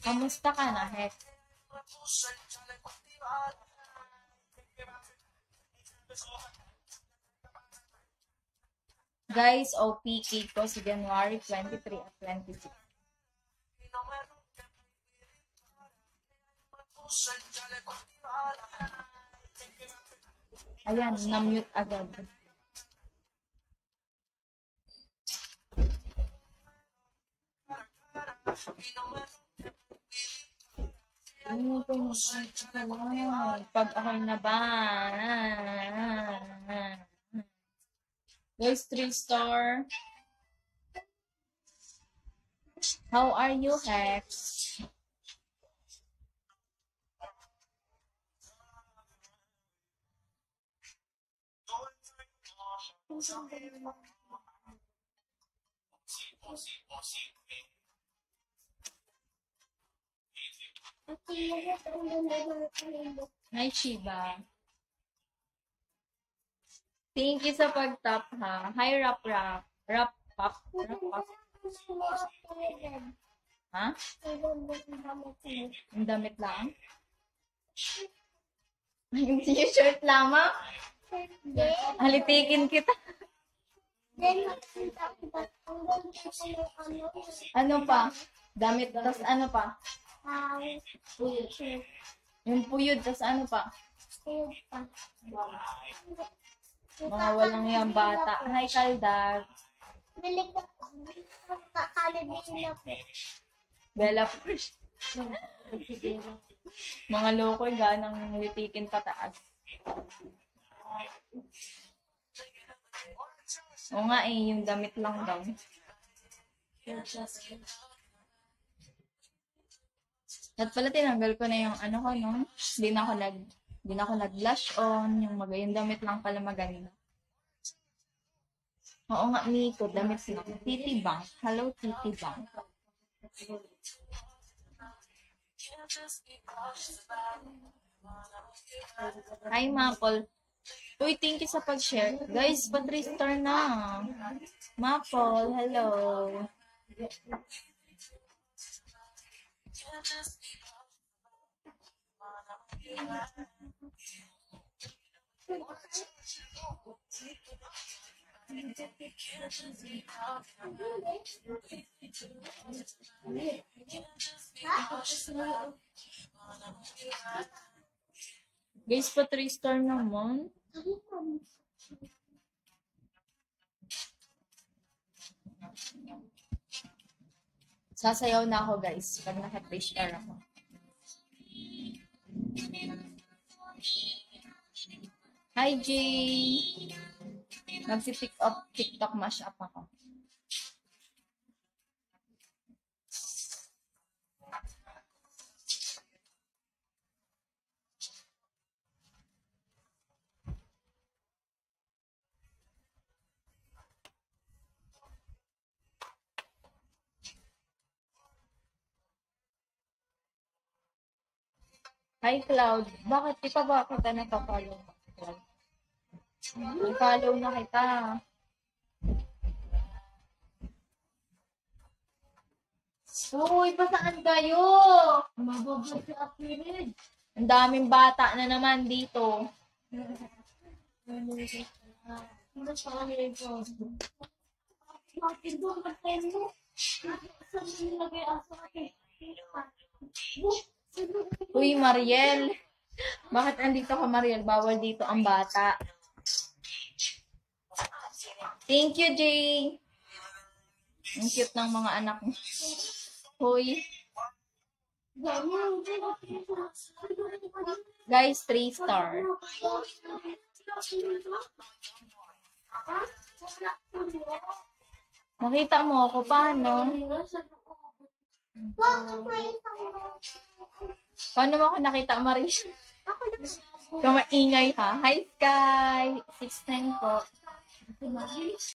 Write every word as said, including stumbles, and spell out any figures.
Kamusta ka na, Hex? Guys, O P K ko si January twenty-three at twenty-six. Ayan, na-mute agad. Ano ito mo? Pag ako'y naba. Guys, three star. How are you, Hex? Hi, Shiba. Thank you sa pag-top, ha. Hi, Rap Rap. Rap Pop. Rap Pop. Ha? Ang damit lang? Yung t-shirt lamang? Halitikin kita. Ano pa? Damit, tas ano pa? Yung puyod, tas ano pa? Mga walang yung bata. Hi, Kaldag. Bella Push. Mga loko, ganang litikin pataas. O nga eh, yung damit lang daw. At pala tinanggal ko na yung ano ko, no? Hindi na ako nag, hindi na ako nag-blush on. Yung, mag yung damit lang pala maganda. Oo nga, Nico, damit lang. Titi Bank. Hello, Titi Bank. Hi, Maple. Uy, thank you sa pag-share. Guys, pa three star na. Maple, hello. Guys, pa three star naman. Sasayaw na ako, guys, pag naka-three star ako. Hi, Jay! Nagsi-TikTok TikTok mashup ako. Hi, Cloud. Bakit? Di pa ba kita napapalo? I-follow na kita. Uy, pa saan kayo? Mababag si Apirid. Ang daming bata na naman dito. Uy, Mariel. Bakit andito ka, Mariel? Bawal dito ang bata. Thank you, Jay. Ang cute ng mga anak mo. Hoy. Guys, three star. Nakita mo ako, paano? Paano mo ako nakita, Maris? Kamaingay ha. Hi, Sky. six nine po.